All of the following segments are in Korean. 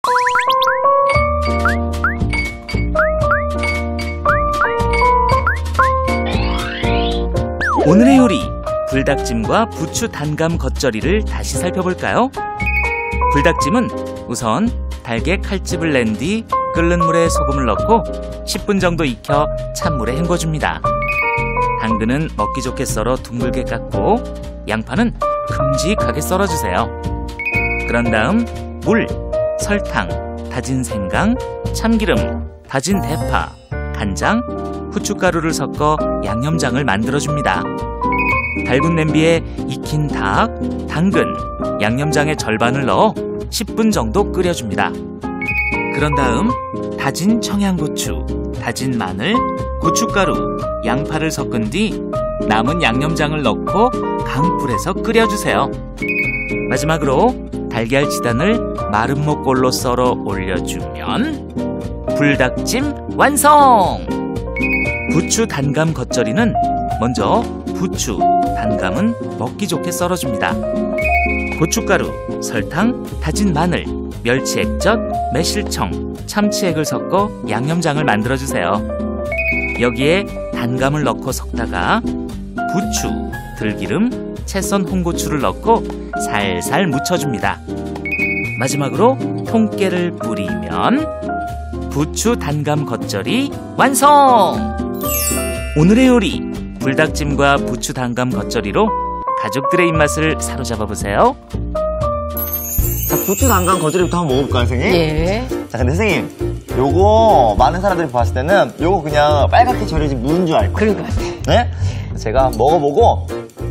오늘의 요리, 불닭찜과 부추 단감 겉절이를 다시 살펴볼까요? 불닭찜은 우선 달걀 칼집을 낸 뒤 끓는 물에 소금을 넣고 10분 정도 익혀 찬물에 헹궈줍니다. 당근은 먹기 좋게 썰어 둥글게 깎고 양파는 큼직하게 썰어주세요. 그런 다음 물, 설탕, 다진 생강, 참기름, 다진 대파, 간장, 후춧가루를 섞어 양념장을 만들어줍니다. 밝은 냄비에 익힌 닭, 당근, 양념장의 절반을 넣어 10분 정도 끓여줍니다. 그런 다음 다진 청양고추, 다진 마늘, 고춧가루, 양파를 섞은 뒤 남은 양념장을 넣고 강불에서 끓여주세요. 마지막으로 달걀 지단을 마른 목골로 썰어 올려주면 불닭찜 완성! 부추 단감 겉절이는 먼저 부추, 단감은 먹기 좋게 썰어줍니다. 고춧가루, 설탕, 다진 마늘, 멸치 액젓, 매실청, 참치액을 섞어 양념장을 만들어주세요. 여기에 단감을 넣고 섞다가 부추, 들기름, 채썬 홍고추를 넣고 살살 묻혀줍니다. 마지막으로 통깨를 뿌리면 부추 단감 겉절이 완성! 오늘의 요리, 불닭찜과 부추 단감 겉절이로 가족들의 입맛을 사로잡아 보세요. 자, 부추 단감 겉절이부터 한번 먹어볼까요, 선생님? 예. 자, 근데 선생님, 요거 많은 사람들이 봤을 때는 요거 그냥 빨갛게 절여진 무인 줄 알 거예요. 그런 것 같아요. 네? 제가 먹어보고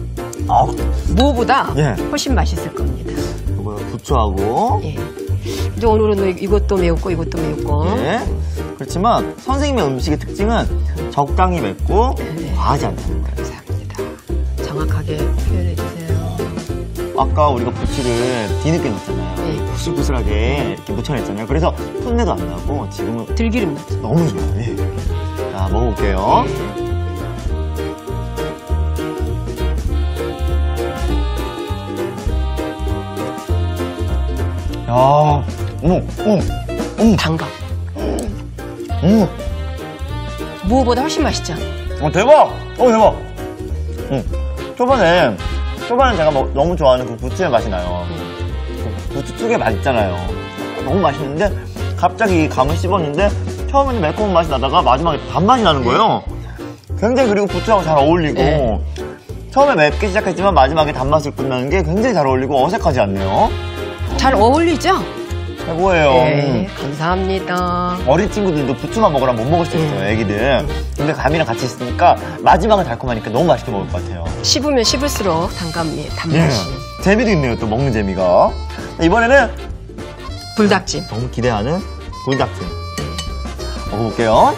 무보다 예. 훨씬 맛있을 겁니다. 요거 부추하고 예. 이제 오늘은 이것도 매웠고 이것도 매웠고. 예. 그렇지만 선생님의 음식의 특징은 적당히 맵고 과하지 않다는 거예요. 감사합니다. 정확하게 표현해 주세요. 아까 우리가 부추를 뒤늦게 넣었잖아요. 네. 구슬구슬하게 이렇게 묻혀냈잖아요. 그래서 풋내도 안 나고 지금은 들기름 넣죠. 너무 좋아요. 예. 자, 먹어볼게요. 예. 야, 단감. 무보다 훨씬 맛있죠? 대박! 대박! 초반에 제가 너무 좋아하는 그 부추의 맛이 나요. 그 부추 특유의 맛 있잖아요. 너무 맛있는데 갑자기 감을 씹었는데 처음에는 매콤한 맛이 나다가 마지막에 단맛이 나는 거예요. 굉장히 그리고 부추하고 잘 어울리고 처음에 맵게 시작했지만 마지막에 단맛을 끝나는 게 굉장히 잘 어울리고 어색하지 않네요. 잘 어울리죠? 최고예요. 네, 감사합니다. 어린 친구들도 부추만 먹으라 못 먹을 수 있어요, 애기들. 근데 감이랑 같이 있으니까 마지막은 달콤하니까 너무 맛있게 먹을 것 같아요. 씹으면 씹을수록 단감의 단맛이. 재미도 있네요, 또 먹는 재미가. 이번에는 불닭찜. 너무 기대하는 불닭찜. 먹어볼게요.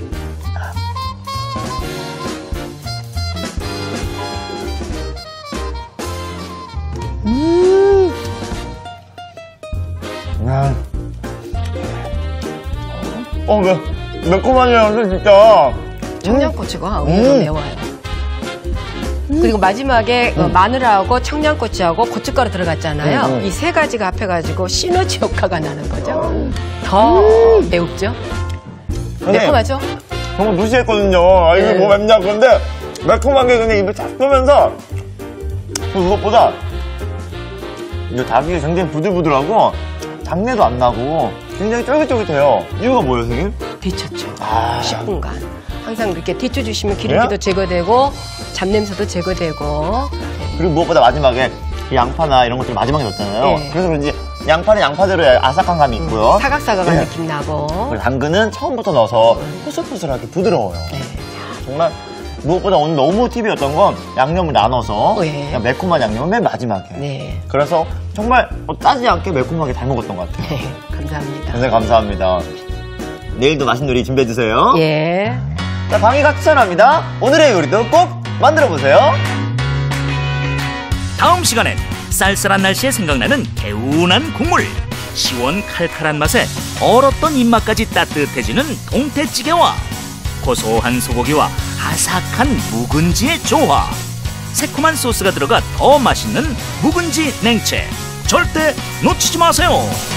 매콤하네요, 진짜. 청양고추가 오히려 매워요. 그리고 마지막에 마늘하고 청양고추하고 고춧가루 들어갔잖아요. 이 세 가지가 합해가지고 시너지 효과가 나는 거죠. 더 매웁죠? 매콤하죠? 정말 무시했거든요. 이게 뭐 맵냐. 그런데 매콤한 게 그냥 입에 쫙 쏘면서 그것보다 이 닭이 굉장히 부들부들하고 잡내도 안 나고 굉장히 쫄깃쫄깃해요. 이유가 뭐예요, 선생님? 데쳤죠. 10분간. 항상 이렇게 데쳐주시면 기름기도 제거되고 잡냄새도 제거되고. 그리고 무엇보다 마지막에 양파나 이런 것들 마지막에 넣었잖아요. 그래서 그런지 양파는 양파대로 아삭한 감이 있고요. 사각사각한 느낌 나고. 그리고 당근은 처음부터 넣어서 포슬포슬하게 부드러워요. 정말 무엇보다 오늘 너무 팁이었던 건 양념을 나눠서 그냥 매콤한 양념은 맨 마지막에. 그래서 정말 따지지 않게 매콤하게 잘 먹었던 것 같아요. 감사합니다. 선생님 감사합니다. 내일도 맛있는 요리 준비해주세요. 예. 자, 방이가 추천합니다. 오늘의 요리도 꼭 만들어보세요. 다음 시간엔 쌀쌀한 날씨에 생각나는 개운한 국물, 시원 칼칼한 맛에 얼었던 입맛까지 따뜻해지는 동태찌개와 고소한 소고기와 아삭한 묵은지의 조화, 새콤한 소스가 들어가 더 맛있는 묵은지 냉채, 절대 놓치지 마세요.